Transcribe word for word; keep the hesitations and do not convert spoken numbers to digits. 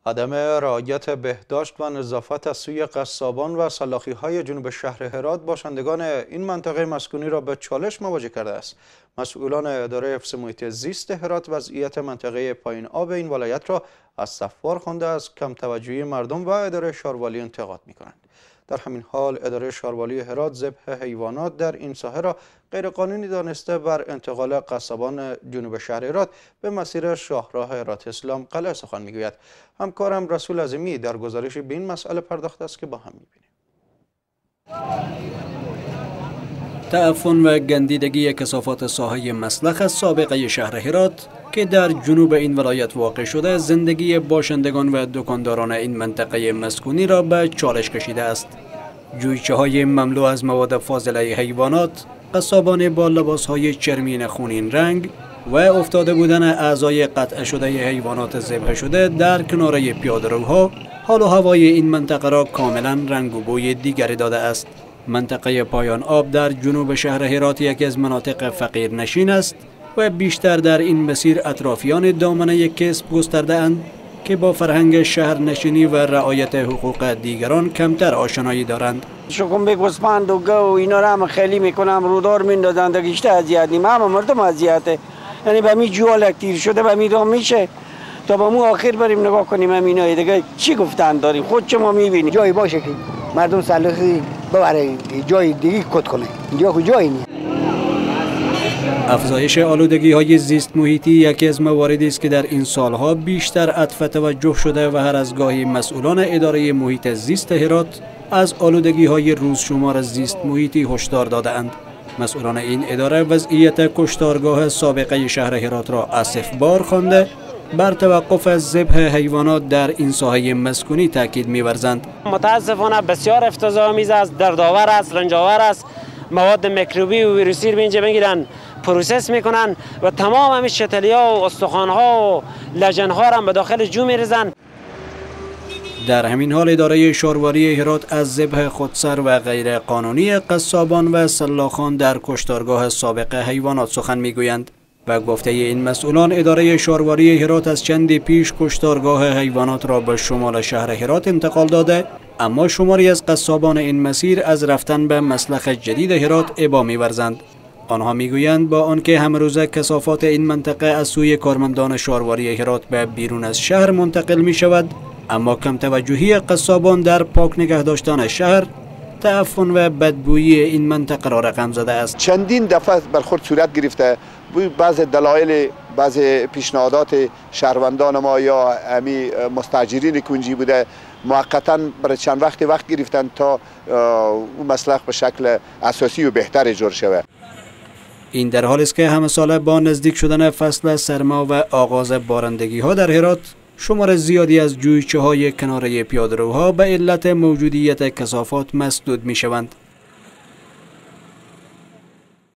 عدم رعایت بهداشت و نظافت از سوی قصابان و سلاخی‌های جنوب شهر هرات باشندگان این منطقه مسکونی را به چالش مواجه کرده است. مسئولان اداره حفظ محیط زیست هرات وضعیت منطقه پایین آب این ولایت را استثمار خوانده از کم توجهی مردم و اداره شاروالی انتقاد می‌کنند. در همین حال اداره شاروالی هرات ذبح حیوانات در این ساحه را غیرقانونی دانسته بر انتقال قصابان جنوب شهر هرات به مسیر شاهراه هرات اسلام قلعه سخن میگوید. همکارم رسول عظیمی در گزارشی به این مسئله پرداخته است که با هم میبینیم. تعفن و گندیدگی کثافات ساحه مسلخ از سابقه شهر هرات که در جنوب این ولایت واقع شده زندگی باشندگان و دکانداران این منطقه مسکونی را به چالش کشیده است. جویچه های مملو از مواد فاضله حیوانات، قصابان با لباس های چرمین خونین رنگ و افتاده بودن اعضای قطع شده حیوانات ذبح شده در کناره پیاده‌روها حال و هوای این منطقه را کاملا رنگ و بوی دیگری داده است. منطقه پایان آب در جنوب شهر هرات یکی از مناطق فقیر نشین است و بیشتر در این مسیر اطرافیان دامنه کسب گسترده اند که با فرهنگ شهر نشینی و رعایت حقوق دیگران کمتر آشنایی دارند. شکم به گوسفند و گو و اینا را هم خیلی میکنم رودار میندازن در گشته اذیت نیم همه مردم اذیته، یعنی به می جوال تیر شده به می راه میشه تا به مو آخر بریم نگاه کنیم همینایی دیگه چی گفتن داریم خود شما میبینید. جایی باشه که مردم سلاخی ببره جای دیگه کد کنه، اینجا جایی نیست. افزایش آلودگی های زیست محیطی یکی از مواردی است که در این سالها بیشتر عطف توجه شده و هر از گاهی مسئولان اداره محیط زیست هرات از آلودگی های روزشمار زیست محیطی هشدار داده‌اند. مسئولان این اداره وضعیت کشتارگاه سابقه شهر هرات را اسفبار خوانده بر توقف از ذبح حیوانات در این ساحه مسکونی تاکید می‌ورزند. متاسفانه بسیار افتضاح‌آمیز است، دردآور است، رنج‌آور است. مواد میکروبی و ویروسی رو اینجا میگیرن، پروسس میکنن و تمام همین شتلیا و استخوان‌ها و لجن‌ها را به داخل جو میریزن. در همین حال اداره شاروالی هرات از ذبح خودسر و غیر قانونی قصابان و سلاخان در کشتارگاه سابق حیوانات سخن میگویند. و گفته این مسئولان اداره شاروالی هرات از چندی پیش کشتارگاه حیوانات را به شمال شهر هرات انتقال داده، اما شماری از قصابان این مسیر از رفتن به مسلخ جدید هرات ابا می‌ورزند. آنها میگویند با آنکه همروزه کثافات این منطقه از سوی کارمندان شاروالی هرات به بیرون از شهر منتقل می شود، اما کم توجهی قصابان در پاک نگه داشتن شهر تعفن و بدبویی این منطقه را رقم زده است. چندین دفعه برخورد صورت گرفته، بعض دلایل بعض پیشنهادات شهروندان ما یا امی مستاجرین کنجی بوده موقتا برای چند وقت وقت گرفتن تا اون مسلخ به شکل اساسی و بهتر اجرا شود. این در حالی است که همه ساله با نزدیک شدن فصل سرما و آغاز بارندگی ها در هرات شمار زیادی از جویچه های کناره پیاده‌روها به علت موجودیت کثافات مسدود می شوند.